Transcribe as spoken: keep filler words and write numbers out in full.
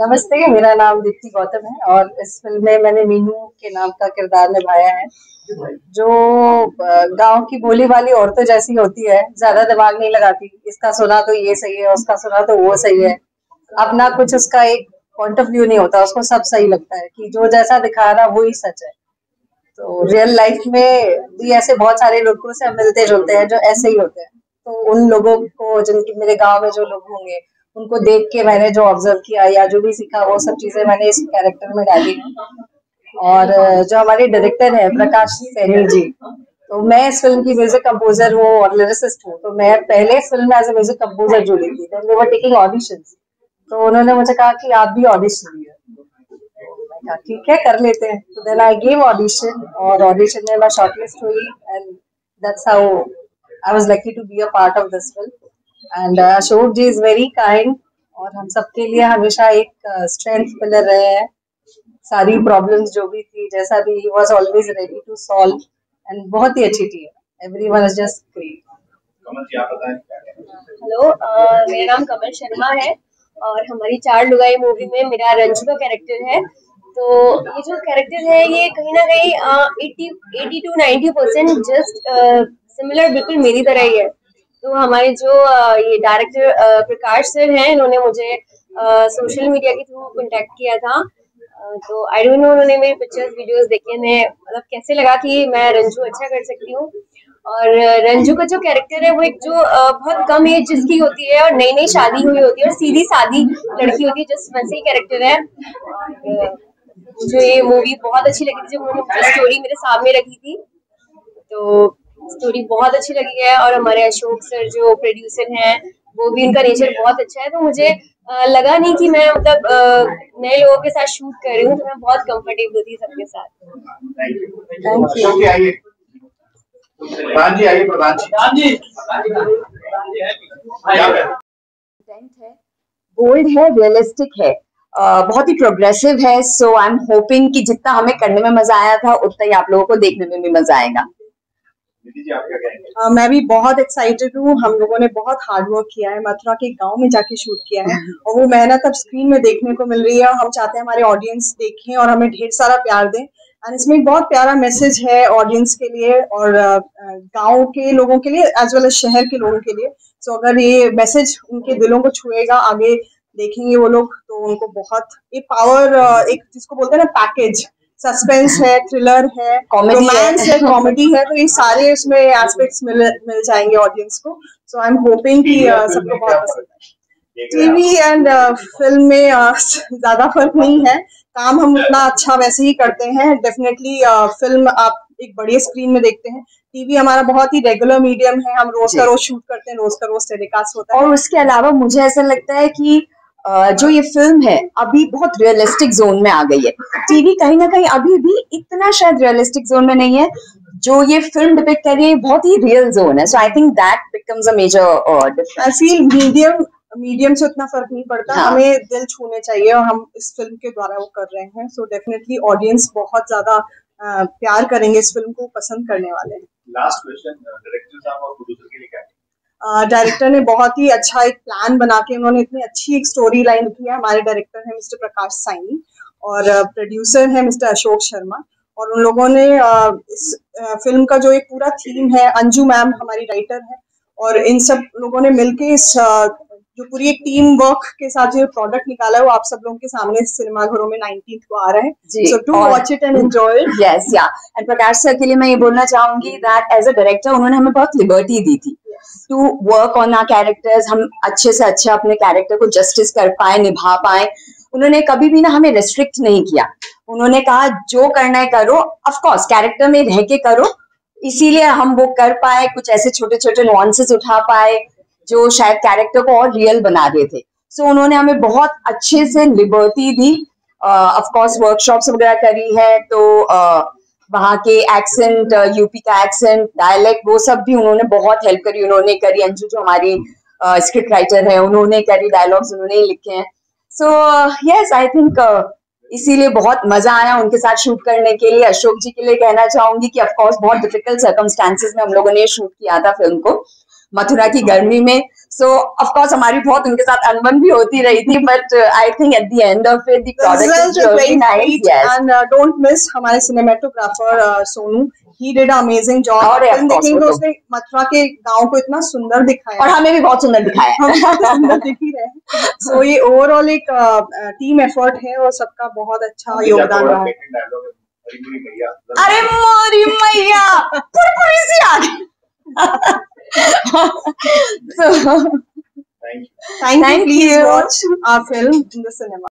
नमस्ते, मेरा नाम दीप्ति गौतम है और इस फिल्म में मैंने मीनू के नाम का किरदार निभाया है, जो गांव की भोली वाली औरतों जैसी होती है, ज्यादा दिमाग नहीं लगाती। इसका सुना तो ये सही है, उसका सुना तो वो सही है। अपना कुछ उसका एक पॉइंट ऑफ व्यू नहीं होता, उसको सब सही लगता है कि जो जैसा दिखा रहा वो ही सच है। तो रियल लाइफ में भी ऐसे बहुत सारे लोगों से हम मिलते जुलते हैं जो ऐसे ही होते हैं। तो उन लोगों को, जिनके मेरे गांव में जो लोग होंगे, उनको देख के मैंने जो ऑब्जर्व किया या जो भी सीखा वो सब चीजें मैंने इस कैरेक्टर में डाली हैं। और जो हमारे डायरेक्टर है प्रकाश सैनी जी, तो मैं इस फिल्म की म्यूजिक कंपोजर हूँ और लिरिसिस्ट हूँ। तो मैं पहले फिल्म में एज ए म्यूजिक कंपोजर जुड़ी थी, then they were taking auditions. तो उन्होंने मुझे कहा कि आप भी ऑडिशन दिए। ठीक है, कर लेते हैं। तो देन आई गिव ऑडिशन और ऑडिशन में मैं शॉर्टलिस्ट हुई and that's how I was lucky to be a part of this film. And Ashok ji is very kind और हम सबके लिए हमेशा एक स्ट्रेंथ पिलर रहे हैं। सारी प्रॉब्लम्स जो भी थी, जैसा भी, he was always ready to solve and बहुत ही अच्छी टीम। Everyone is just great. Hello, मेरा नाम कमल शर्मा है और हमारी चार लुगाई मूवी में मेरा रंजू का कैरेक्टर है। तो ये जो कैरेक्टर है ये कहीं ना कहीं eighty two ninety percent just similar बिल्कुल मेरी तरह ही है। तो हमारे जो uh, ये डायरेक्टर uh, प्रकाश सर हैं, इन्होंने मुझे सोशल uh, मीडिया के थ्रू कांटेक्ट किया था। uh, तो आई डोंट नो, उन्होंने मेरी पिक्चर्स वीडियोस देखे, मैं मतलब कैसे लगा कि मैं रंजू अच्छा कर सकती हूँ। और रंजू का जो कैरेक्टर है वो एक जो uh, बहुत कम एज जिसकी होती है और नई नई शादी हुई होती है और सीधी सादी लड़की होती है, जिस वैसे ही कैरेक्टर है। और मुझे ये मूवी बहुत अच्छी लगी थी जब उन्होंने स्टोरी मेरे सामने रखी थी, तो स्टोरी बहुत अच्छी लगी है। और हमारे अशोक सर जो प्रोड्यूसर हैं, वो भी, उनका नेचर बहुत अच्छा है। तो मुझे आ, लगा नहीं कि मैं मतलब नए लोगों के साथ शूट कर रही हूँ, तो मैं बहुत कंफर्टेबल थी सबके साथ। प्रधान जी आइए। प्रधान जी बोल्ड है, रियलिस्टिक है, Uh, बहुत ही प्रोग्रेसिव है। सो आई एम होपिंग कि जितना हमें करने में मजा आया था उतना ही आप लोगों को देखने में भी मजा आएगा। uh, मैं भी बहुत एक्साइटेड हूँ। हम लोगों ने बहुत हार्ड वर्क किया है, मथुरा के गांव में जाके शूट किया है और वो मेहनत अब स्क्रीन में देखने को मिल रही है। हम चाहते हैं हमारे ऑडियंस देखें और हमें ढेर सारा प्यार दें। एंड इसमें एक बहुत प्यारा मैसेज है ऑडियंस के लिए और गांव के लोगों के लिए एज वेल एज शहर के लोगों के लिए। सो so, अगर ये मैसेज उनके दिलों को छुएगा, आगे देखेंगे वो लोग, तो उनको बहुत एक पावर, एक जिसको बोलते हैं ना पैकेज, सस्पेंस है, थ्रिलर है, रोमांस है, कॉमेडी है, तो ये सारे इसमें एस्पेक्ट्स मिल मिल जाएंगे ऑडियंस को। सो आई एम होपिंग कि सबको बहुत पसंद है। टीवी एंड फिल्म में uh, ज्यादा फर्क नहीं है, काम हम उतना अच्छा वैसे ही करते हैं। डेफिनेटली फिल्म आप एक बड़ी स्क्रीन में देखते हैं, टीवी हमारा बहुत ही रेगुलर मीडियम है, हम रोज का रोज शूट करते हैं, रोज का रोज टेलीकास्ट होता है। और उसके अलावा मुझे ऐसा लगता है कि जो ये फिल्म है अभी बहुत रियलिस्टिक जोन में आ गई है। टीवी कहीं ना कहीं अभी भी इतना शायद रियलिस्टिक जोन में नहीं है, जो ये फिल्म डिपिक्ट कर रही है बहुत ही रियल जोन है। So I think that becomes a major difference. I feel medium medium से उतना फर्क नहीं पड़ता। हाँ। हमें दिल छूने चाहिए और हम इस फिल्म के द्वारा वो कर रहे हैं। सो डेफिनेटली ऑडियंस बहुत ज्यादा प्यार करेंगे, इस फिल्म को पसंद करने वाले हैं। लास्ट क्वेश्चन, डायरेक्टर साहब और प्रोड्यूसर के लिए क्या? डायरेक्टर uh, ने बहुत ही अच्छा एक प्लान बना के उन्होंने इतनी अच्छी एक स्टोरी लाइन लिखी है। हमारे डायरेक्टर है मिस्टर प्रकाश सैनी और प्रोड्यूसर है मिस्टर अशोक शर्मा। और उन लोगों ने uh, इस uh, फिल्म का जो एक पूरा थीम है, अंजू मैम हमारी राइटर है, और इन सब लोगों ने मिलके इस uh, जो पूरी एक टीम वर्क के साथ जो प्रोडक्ट निकाला है वो आप सब लोगों के सामने सिनेमाघरों में नाइनटीन्थ को आ रहा है। So do watch it and enjoy it. Yes, yeah and Prakash sir के लिए मैं ये बोलना चाहूंगी दैट एज अ डायरेक्टर उन्होंने हमें बहुत लिबर्टी दी थी to work on our characters. हम अच्छे से अच्छे अपने कैरेक्टर को जस्टिस कर पाए, निभा पाए। उन्होंने कभी भी ना हमें रेस्ट्रिक्ट नहीं किया। उन्होंने कहा जो करना है करो, ऑफ कोर्स कैरेक्टर में रह के करो, इसीलिए हम वो कर पाए। कुछ ऐसे छोटे छोटे नुआंसेस उठा पाए जो शायद कैरेक्टर को और रियल बना रहे थे। सो so, उन्होंने हमें बहुत अच्छे से लिबर्टी दी। ऑफ कोर्स वर्कशॉप्स वगैरह करी है, तो uh, वहाँ के एक्सेंट, यूपी का एक्सेंट, डायलेक्ट, वो सब भी उन्होंने बहुत हेल्प करी। उन्होंने करी, अंजू जो हमारी स्क्रिप्ट राइटर है उन्होंने करी, डायलॉग्स उन्होंने ही लिखे हैं। सो यस, आई थिंक इसीलिए बहुत मजा आया उनके साथ शूट करने के लिए। अशोक जी के लिए कहना चाहूंगी कि ऑफकोर्स बहुत डिफिकल्ट सर्कमस्टांसेस में हम लोगों ने शूट किया था फिल्म को, मथुरा की गर्मी में। सो ऑफ कोर्स हमारी बहुत उनके साथ अनबन भी होती रही थी, but I think at the end of it the product is very nice. And don't miss हमारे cinematographer Sonu, he did an amazing job. और फिल्म देखेंगे तो उसने मथुरा के गांव को इतना सुंदर दिखाया और हमें भी बहुत सुंदर दिखाया. हम बहुत सुंदर दिख ही रहे. सो ये ओवरऑल एक टीम एफर्ट है और सबका बहुत अच्छा योगदान रहा है. अरे मोरी मैया पुरपुरी सी आ गई. So Thank you. Thank you. Thank Please you. watch our film in the cinema.